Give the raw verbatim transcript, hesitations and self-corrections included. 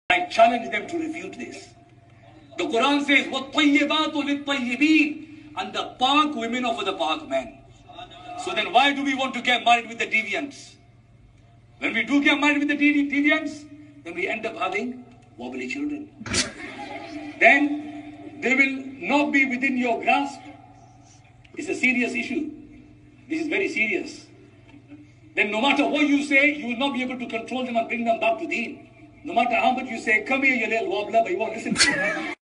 I challenge them to refute this. The Quran says, وَالطَّيِّبَاتُ لِلطَّيِّبِينَ, and the Pak women are for the Pak men. So then why do we want to get married with the deviants? When we do get married with the devi deviants, then we end up having wobbly children. Then they will not be within your grasp. It's a serious issue. This is very serious. Then no matter what you say, you will not be able to control them and bring them back to deen. No matter how much you say, come here, you little wobbler, but you won't listen to them.